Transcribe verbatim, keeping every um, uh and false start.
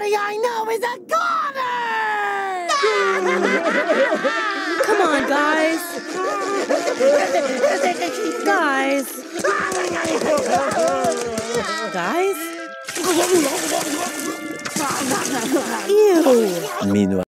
Everybody I know is a goner! Come on, guys. Guys? Guys? Ew. Meanwhile.